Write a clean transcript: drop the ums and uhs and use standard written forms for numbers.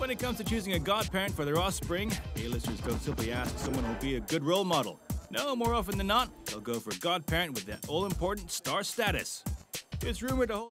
When it comes to choosing a godparent for their offspring, A-listers don't simply ask someone who'll be a good role model. No, more often than not, they'll go for a godparent with that all-important star status. It's rumored to hold